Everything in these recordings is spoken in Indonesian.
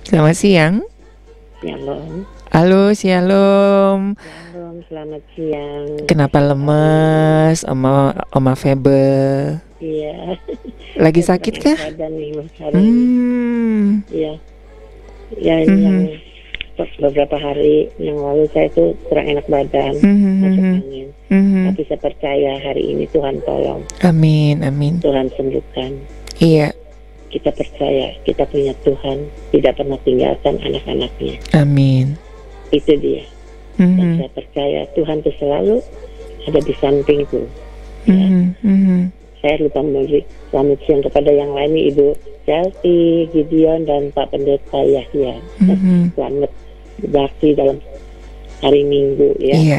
Selamat siang. Shalom, Halo, shalom. shalom, selamat siang. Kenapa lemes, Oma Febe? Iya, Lagi saya sakit kurang enak kah? badan nih Mas hari ini. Iya, ya ini yang Mhm. beberapa hari yang lalu saya tuh kurang enak badan, masuk Mhm. angin. Mhm. Tapi saya percaya hari ini Tuhan tolong, Amin, amin. Tuhan sembuhkan. Iya, Kita percaya, kita punya Tuhan, tidak pernah tinggalkan anak-anaknya. amin. Itu dia. Dan Mhm. saya percaya Tuhan tuh selalu ada di sampingku. Ya. Mhm. Mhm. Saya lupa memberi selamat siang kepada yang lain nih, Ibu Chelsea, Gideon, dan Pak Pendeta Yahya. Mhm. Selamat berbakti dalam hari Minggu ya. Iya,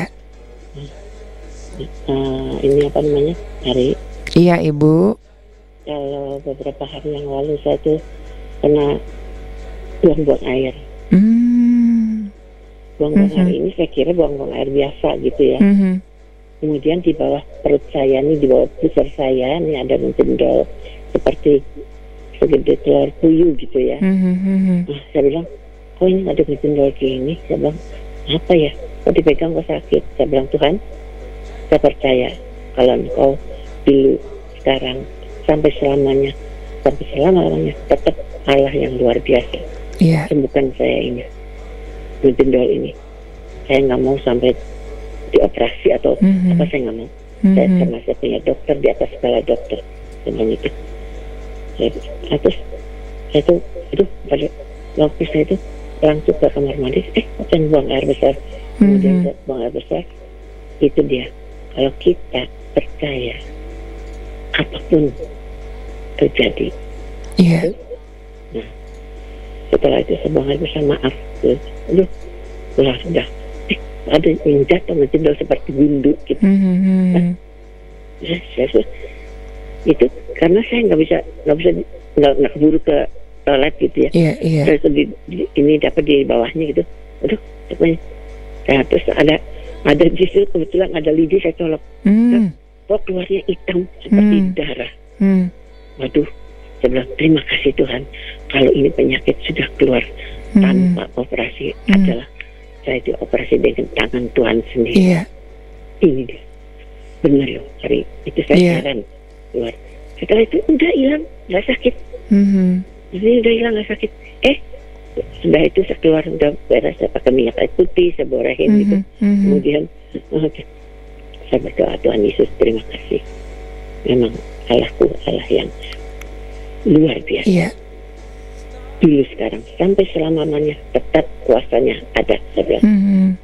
Ini apa namanya? iya Ibu. Kalau beberapa hari yang lalu saya tuh kena buang-buang air. Buang-buang Mhm. air ini saya kira buang-buang air biasa gitu ya. Mhm. Kemudian di bawah perut saya nih, di bawah pusar saya nih ada menjendol seperti segede telur puyuh gitu ya. Mhm. Nah, saya bilang, kok ini ada menjendol gini? Saya bilang, apa ya? Kok dipegang kok sakit? Saya bilang, Tuhan, saya percaya kalau Engkau dulu, sekarang, sampai selama-lamanya tetap Allah yang luar biasa. Iya. Sembuhkan saya ini, menjendol ini. Saya nggak mau sampai dioperasi atau Mhm. apa, saya nggak mau. Saya Mhm. karena saya punya dokter di atas segala dokter. Dengan itu, terus saya tuh, pada waktu saya itu langsung ke kamar mandi, saya buang air besar. Kemudian saya buang air besar. Itu dia. Kalau kita percaya, apapun terjadi. Iya. Nah, setelah itu saya buang air besar, maaf. Udah. Ada yang jatuh menjendol seperti gundu gitu. Mhm. Itu karena saya nggak keburu ke toilet gitu ya. Iya, iya. Terus ini dapat di bawahnya gitu. Aduh, apanya? Nah, terus ada justru kebetulan ada lidi, saya colok. Kok keluarnya hitam seperti darah. Waduh, saya bilang terima kasih Tuhan. Kalau ini penyakit sudah keluar tanpa operasi, adalah saya dioperasi dengan tangan Tuhan sendiri. Iya. Ini dia. Benar loh, hari itu saya heran keluar. Setelah itu udah hilang, nggak sakit. Ini udah hilang, nggak sakit. Sudah itu saya keluar, udah beres, saya pakai minyak air putih, saya borehin gitu. Kemudian saya berdoa, Tuhan Yesus terima kasih. Memang Allahku Allah yang luar biasa. Iya. Dulu sekarang sampai selama-lamanya tetap kuasanya ada. Saya bilang.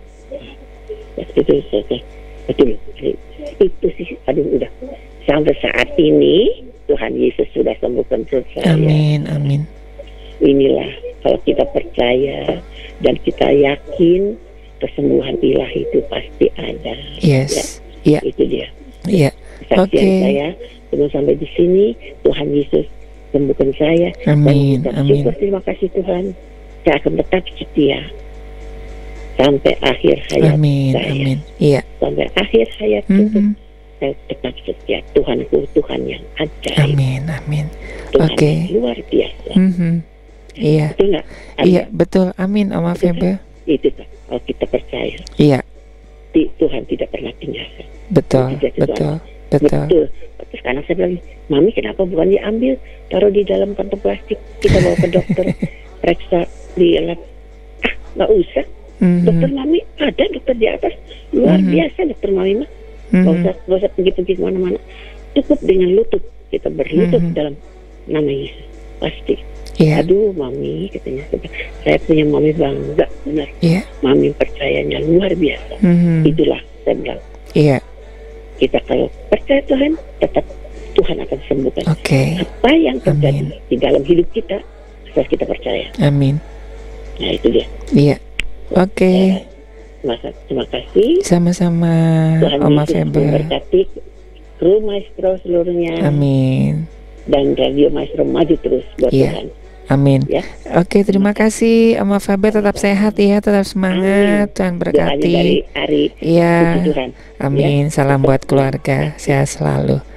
Itu saya betul. Itu sih, udah sampai saat ini Tuhan Yesus sudah sembuhkan perut saya. Amin, amin. Inilah kalau kita percaya dan kita yakin, kesembuhan ilahi itu pasti ada. Yes. Ya, Iya. itu dia. Iya. Kesaksian Oke. saya sebelum sampai di sini, Tuhan Yesus sembuhkan saya. Amin, Dan amin. syukur, terima kasih Tuhan. Saya akan tetap setia sampai akhir hayat Amin, saya. amin. Iya. Sampai akhir hayat itu saya tetap setia. Tuhanku Tuhan yang ajaib. Amin, amin. Tuhan Oke. yang luar biasa. Iya. Betul nggak? Iya, betul. Amin, Oma Febe. Itu kan, kalau kita percaya, Iya, Tuhan tidak pernah tinggalkan. betul, Tidak, betul, Tuhan. betul. Terus sekarang saya bilang, Mami kenapa bukan diambil, taruh di dalam kantong plastik, kita bawa ke dokter, periksa di lab. Nggak usah. Dokter Mami ada, dokter di atas luar biasa, dokter Mami mah. Nggak usah pergi-pergi kemana-mana. Cukup dengan lutut, kita berlutut dalam nama Yesus, pasti. Iya. Aduh Mami, katanya, saya punya Mami bangga, benar. Iya. Mami percayanya luar biasa. Itulah saya bilang, Iya. kita kalau percaya Tuhan, tetap Tuhan akan sembuhkan. Oke. Apa yang terjadi di dalam hidup kita, asal kita percaya. Amin. Nah itu dia. Iya. Oke. Terima kasih. Sama-sama, Tuhan Oma Yesus Febe. memberkati kru Maestro seluruhnya. Amin. Dan radio Maestro maju terus buat Iya. Tuhan. Amin. Ya. Oke, terima kasih Oma Febe, tetap sehat ya, tetap semangat. Tuhan Doanya dari berkati. Ari. Iya. Puji Tuhan. Amin. Salam buat keluarga. Sehat selalu.